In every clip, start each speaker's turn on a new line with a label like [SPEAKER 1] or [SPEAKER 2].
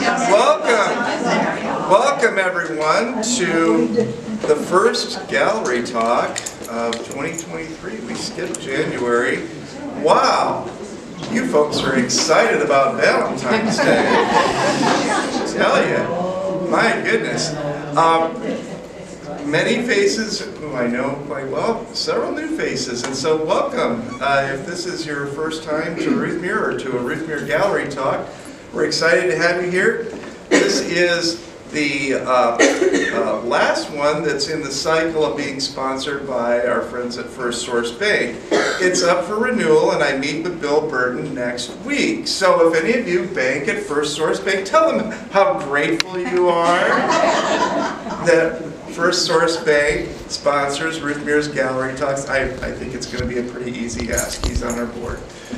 [SPEAKER 1] Welcome everyone to the first gallery talk of 2023. We skipped January. Wow, you folks are excited about Valentine's Day. I tell you, my goodness. Many faces who I know quite well, several new faces, and so welcome. If this is your first time to Ruthmere or to a Ruthmere gallery talk, we're excited to have you here. This is the last one that's in the cycle of being sponsored by our friends at First Source Bank. It's up for renewal, and I meet with Bill Burton next week. So if any of you bank at First Source Bank, tell them how grateful you are that First Source Bank sponsors Ruthmere's gallery talks. I think it's going to be a pretty easy ask. He's on our board.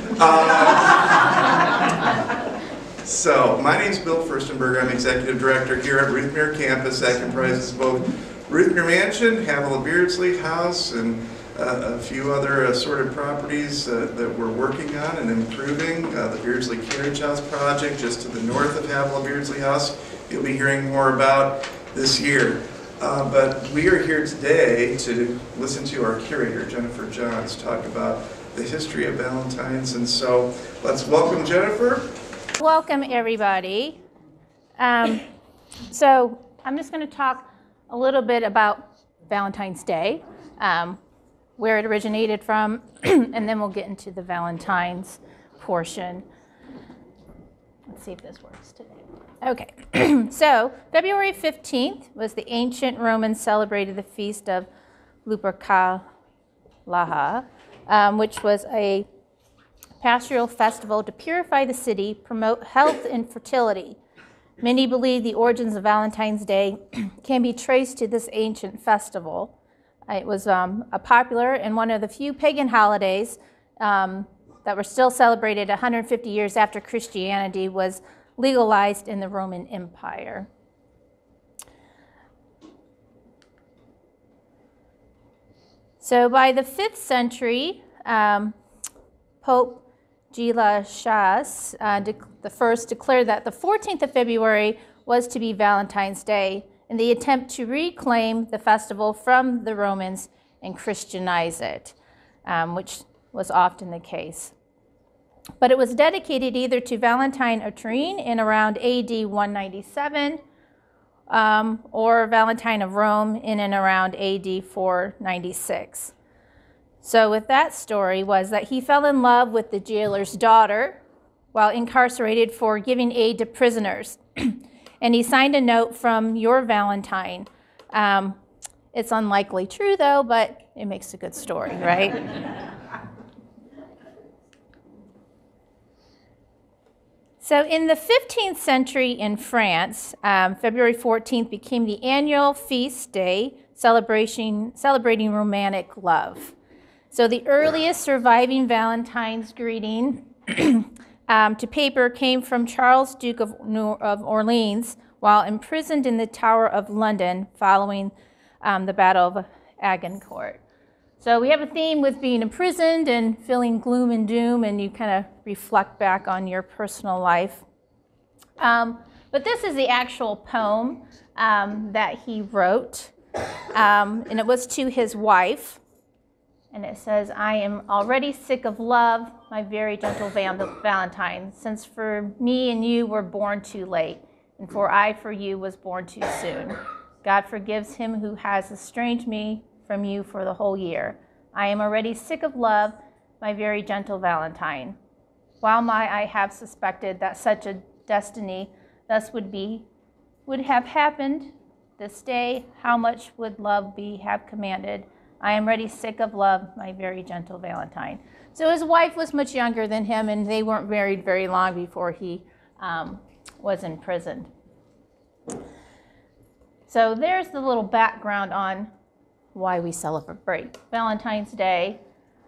[SPEAKER 1] So, my name's Bill Furstenberger. I'm Executive Director here at Ruthmere Campus. That comprises both Ruthmere Mansion, Havilah Beardsley House, and a few other assorted properties that we're working on and improving. The Beardsley Carriage House project just to the north of Havilah Beardsley House, you'll be hearing more about this year. But we are here today to listen to our curator, Jennifer Johns, talk about the history of Valentine's. And so let's welcome Jennifer.
[SPEAKER 2] Welcome, everybody. So I'm just going to talk a little bit about Valentine's Day, where it originated from, and then we'll get into the Valentine's portion. Let's see if this works today. Okay, so February 15th was the ancient Romans celebrated the feast of Lupercalia, which was a pastoral festival to purify the city, promote health and fertility. Many believe the origins of Valentine's Day can be traced to this ancient festival. It was a popular and one of the few pagan holidays that were still celebrated 150 years after Christianity was legalized in the Roman Empire. So by the 5th century, Pope Gelasius the first declared that the 14th of February was to be Valentine's Day in the attempt to reclaim the festival from the Romans and Christianize it, which was often the case. But it was dedicated either to Valentine of Turin in around AD 197 or Valentine of Rome in and around AD 496. So with that story was that he fell in love with the jailer's daughter while incarcerated for giving aid to prisoners. And he signed a note from your Valentine. It's unlikely true though, but it makes a good story, right? So in the 15th century in France, February 14th became the annual feast day celebrating romantic love. So the earliest surviving Valentine's greeting to paper came from Charles, Duke of Orleans, while imprisoned in the Tower of London following the Battle of Agincourt. So we have a theme with being imprisoned and feeling gloom and doom, and you kind of reflect back on your personal life. But this is the actual poem that he wrote, and it was to his wife. And it says, I am already sick of love, my very gentle Valentine, since for me and you were born too late, and for I for you was born too soon. God forgives him who has estranged me from you for the whole year. I am already sick of love, my very gentle Valentine. While I have suspected that such a destiny thus would have happened this day, how much would love have commanded? I am already sick of love, my very gentle Valentine. So his wife was much younger than him, and they weren't married very long before he was imprisoned. So there's the little background on why we celebrate Valentine's Day.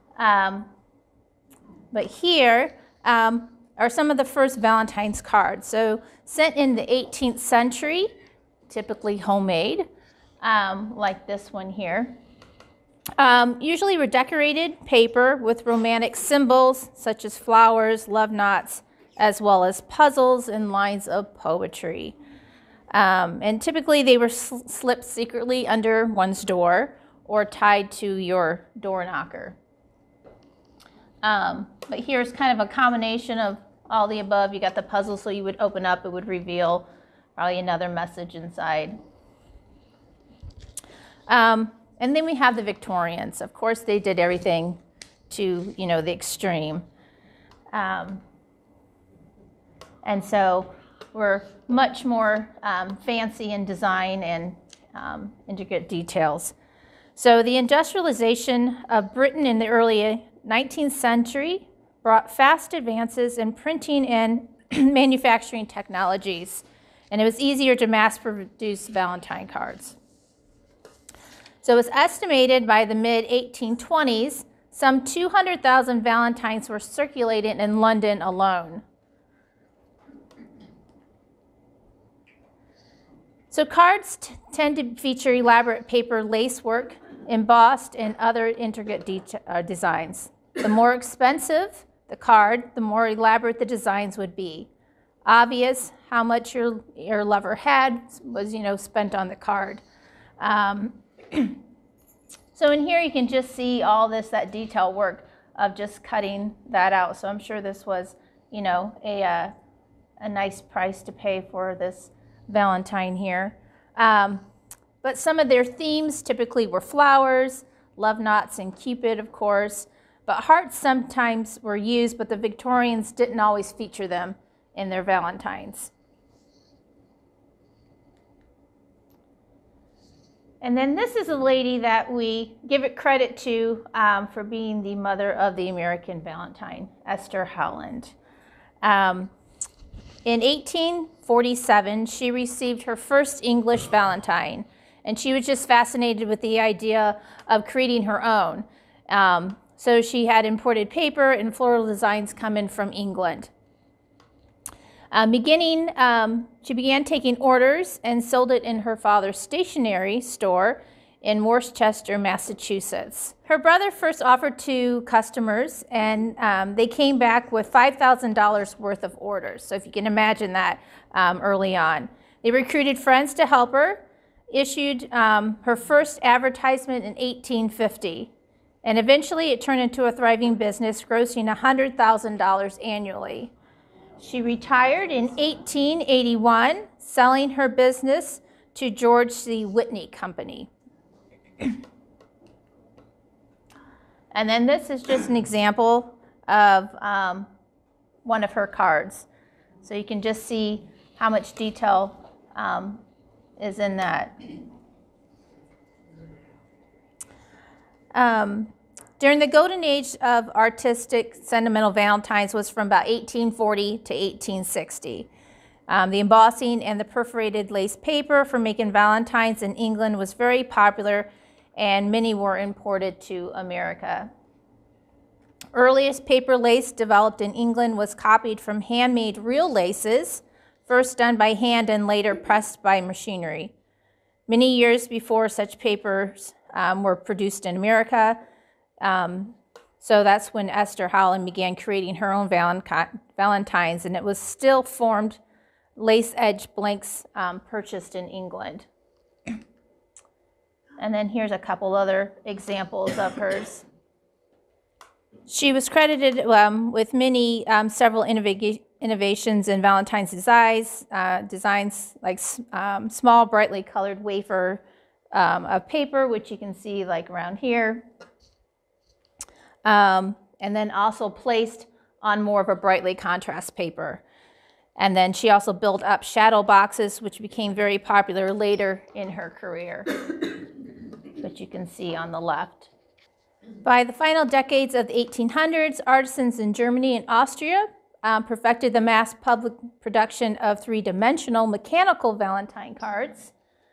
[SPEAKER 2] But here are some of the first Valentine's cards. So sent in the 18th century, typically homemade, like this one here. Usually redecorated paper with romantic symbols such as flowers, love knots, as well as puzzles and lines of poetry. And typically they were slipped secretly under one's door or tied to your door knocker. But here's kind of a combination of all the above. You got the puzzle, so you would open up, it would reveal probably another message inside. And then we have the Victorians. Of course, they did everything to, the extreme. And so we're much more fancy in design and intricate details. So the industrialization of Britain in the early 19th century brought fast advances in printing and manufacturing technologies, and it was easier to mass produce Valentine cards. So it was estimated by the mid-1820s, some 200,000 Valentines were circulated in London alone. So cards tend to feature elaborate paper lacework, embossed, and other intricate designs. The more expensive the card, the more elaborate the designs would be. Obvious how much your lover had was, spent on the card. So in here you can just see all that detail work of just cutting that out. So I'm sure this was, a nice price to pay for this Valentine here. But some of their themes typically were flowers, love knots, and Cupid, of course. But hearts sometimes were used, but the Victorians didn't always feature them in their Valentines. And then this is a lady that we give it credit to for being the mother of the American Valentine, Esther Howland. In 1847, she received her first English Valentine, and she was just fascinated with the idea of creating her own. So she had imported paper and floral designs come in from England. She began taking orders and sold it in her father's stationery store in Worcester, Massachusetts. Her brother first offered to customers, and they came back with $5,000 worth of orders. So if you can imagine that early on. They recruited friends to help her, issued her first advertisement in 1850. And eventually it turned into a thriving business, grossing $100,000 annually. She retired in 1881, selling her business to George C. Whitney Company. And then this is just an example of one of her cards. So you can just see how much detail is in that. During the golden age of artistic sentimental Valentines was from about 1840 to 1860. The embossing and the perforated lace paper for making Valentines in England was very popular, and many were imported to America. Earliest paper lace developed in England was copied from handmade real laces, first done by hand and later pressed by machinery. Many years before such papers were produced in America. So that's when Esther Howland began creating her own Valentines, and it was still formed lace edge blanks purchased in England. And then here's a couple other examples of hers. She was credited with several innovations in Valentine's designs like small brightly colored wafer of paper, which you can see like around here. And then also placed on more of a brightly contrast paper. And then she also built up shadow boxes, which became very popular later in her career, which you can see on the left. By the final decades of the 1800s, artisans in Germany and Austria perfected the mass public production of three-dimensional mechanical Valentine cards.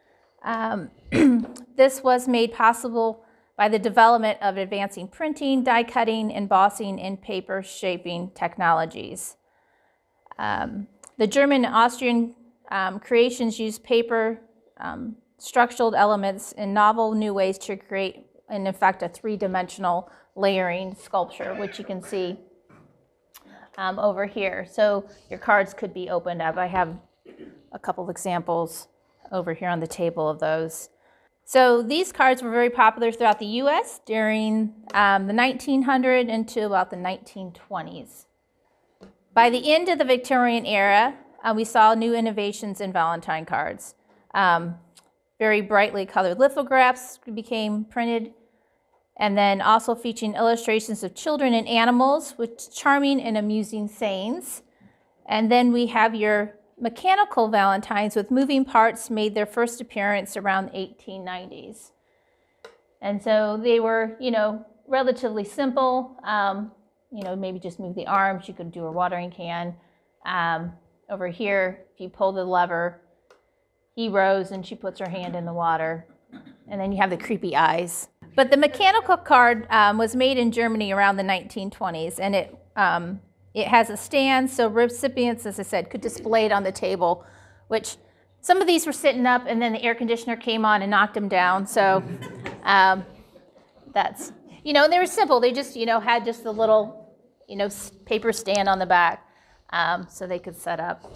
[SPEAKER 2] This was made possible by the development of advancing printing, die cutting, embossing, and paper shaping technologies. The German and Austrian creations used paper structural elements in novel new ways to create, in effect, a three-dimensional layering sculpture, which you can see over here. So your cards could be opened up. I have a couple of examples over here on the table of those. So these cards were very popular throughout the U.S. during the 1900s into about the 1920s. By the end of the Victorian era, we saw new innovations in Valentine cards. Very brightly colored lithographs became printed, and then also featuring illustrations of children and animals with charming and amusing sayings. And then we have your mechanical Valentines with moving parts made their first appearance around the 1890s. And so they were, relatively simple. Maybe just move the arms. You could do a watering can. Over here, if you pull the lever, he rows and she puts her hand in the water. And then you have the creepy eyes. But the mechanical card was made in Germany around the 1920s, and it has a stand, so recipients, as I said, could display it on the table, which some of these were sitting up, and then the air conditioner came on and knocked them down. So that's, they were simple. They just, had just a little, paper stand on the back, so they could set up.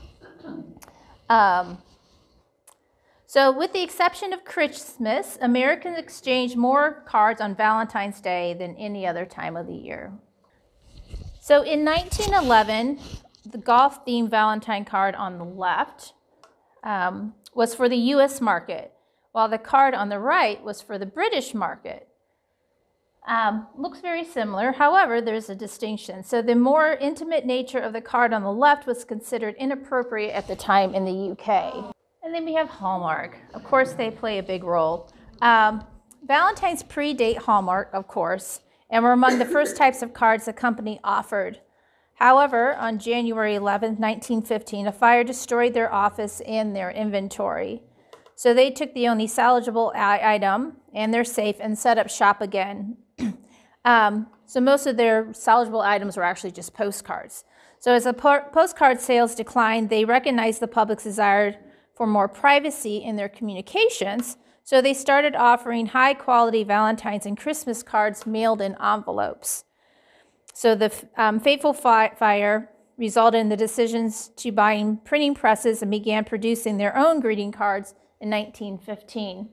[SPEAKER 2] So with the exception of Christmas, Americans exchanged more cards on Valentine's Day than any other time of the year. So in 1911, the golf-themed Valentine card on the left was for the U.S. market, while the card on the right was for the British market. Looks very similar, however, there's a distinction. So the more intimate nature of the card on the left was considered inappropriate at the time in the UK. And then we have Hallmark. Of course, they play a big role. Valentines predate Hallmark, of course, and were among the first types of cards the company offered. However, on January 11, 1915, a fire destroyed their office and their inventory. So they took the only salvageable item and their safe and set up shop again. So most of their salvageable items were actually just postcards. So as the postcard sales declined, they recognized the public's desire for more privacy in their communications, so they started offering high-quality Valentine's and Christmas cards mailed in envelopes. So the fateful fire resulted in the decisions to buying printing presses and began producing their own greeting cards in 1915.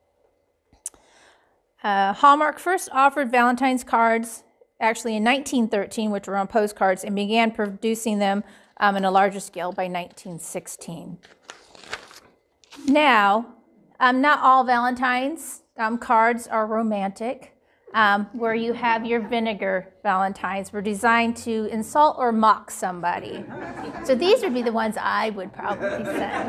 [SPEAKER 2] Hallmark first offered Valentine's cards actually in 1913, which were on postcards, and began producing them in a larger scale by 1916. Now, not all Valentine's cards are romantic, where you have your vinegar Valentines were designed to insult or mock somebody. So these would be the ones I would probably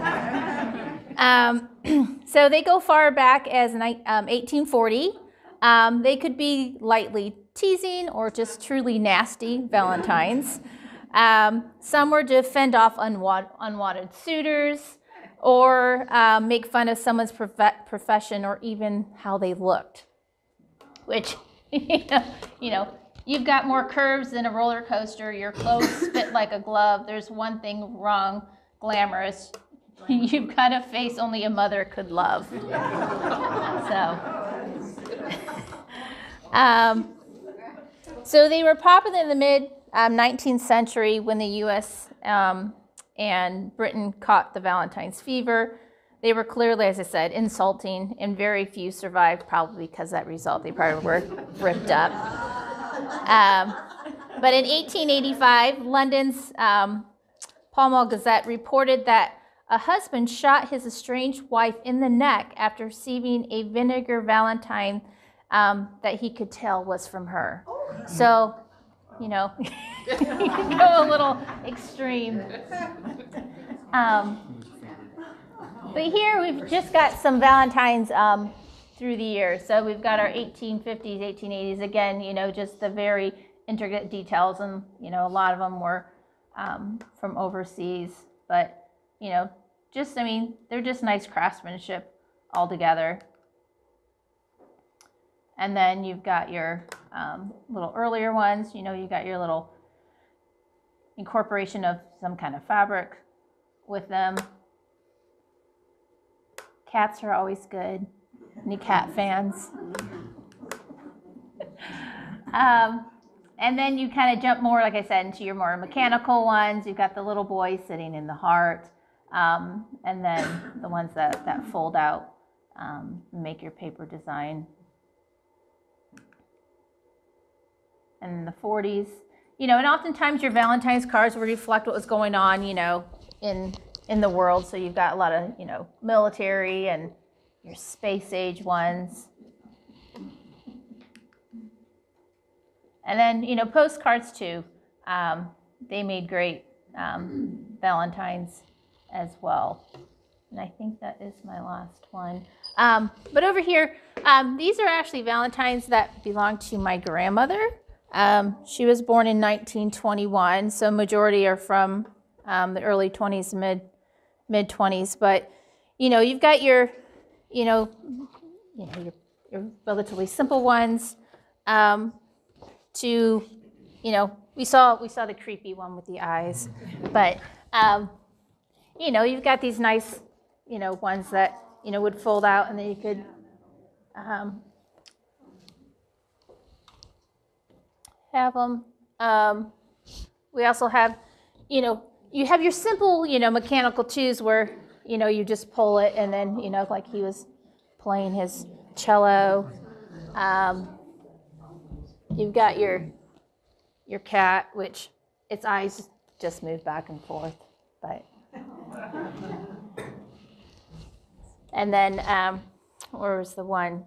[SPEAKER 2] send. So they go far back as 1840. They could be lightly teasing or just truly nasty Valentines. Some were to fend off unwanted suitors, or make fun of someone's profession or even how they looked. Which, you've got more curves than a roller coaster, your clothes fit like a glove, there's one thing wrong, glamorous, you've got a face only a mother could love. So they were popular in the mid-19th century when the U.S. And Britain caught the Valentine's fever. They were clearly, as I said, insulting, and very few survived, probably because of that result. They probably were ripped up. But in 1885, London's Pall Mall Gazette reported that a husband shot his estranged wife in the neck after receiving a vinegar Valentine that he could tell was from her. So, you can go a little extreme. But here we've just got some Valentines through the years. So we've got our 1850s, 1880s. Again, just the very intricate details, and a lot of them were from overseas. But they're just nice craftsmanship altogether. And then you've got your little earlier ones. You've got your little incorporation of some kind of fabric with them. Cats are always good. Any cat fans? And then you kind of jump more, like I said, into your more mechanical ones. You've got the little boy sitting in the heart, and then the ones that fold out, make your paper design. And in the 40s, you know, and oftentimes your Valentine's cards will reflect what was going on, you know, in the world. So you've got a lot of, you know, military and your space age ones. And then, you know, postcards too. They made great Valentines as well. And I think that is my last one. But over here, these are actually Valentines that belong to my grandmother. She was born in 1921, so majority are from the early 20s, mid 20s. But, you know, you've got your relatively simple ones, to, you know, we saw the creepy one with the eyes, but, you know, you've got these nice, you know, ones that, you know, would fold out, and then you could, have them. We also have, you know, you have your simple, you know, mechanical twos where, you know, you just pull it, and then, you know, like he was playing his cello. You've got your cat, which its eyes just move back and forth, but. And then, where was the one?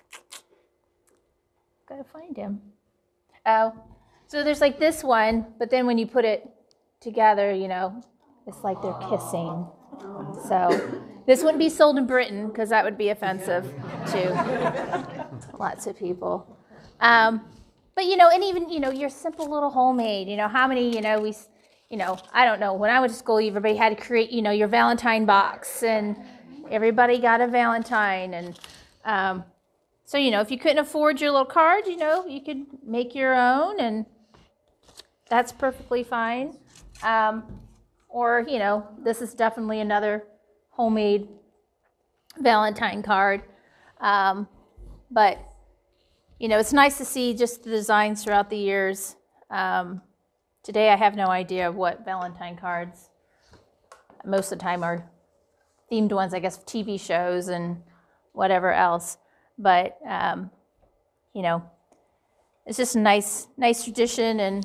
[SPEAKER 2] Gotta find him. Oh, so there's like this one, but then when you put it together, you know, it's like they're kissing. So this wouldn't be sold in Britain because that would be offensive to lots of people. But, you know, and even, you know, your simple little homemade, you know, how many, you know, I don't know, when I went to school, everybody had to create, you know, your Valentine box, and everybody got a Valentine. And so, you know, if you couldn't afford your little card, you know, you could make your own, and that's perfectly fine. Or, you know, this is definitely another homemade Valentine card. But, you know, it's nice to see just the designs throughout the years. Today I have no idea what Valentine cards, most of the time, are themed ones, I guess, TV shows and whatever else. But, you know, it's just a nice tradition, and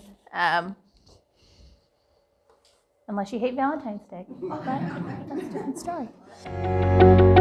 [SPEAKER 2] unless you hate Valentine's Day, but that's a different story.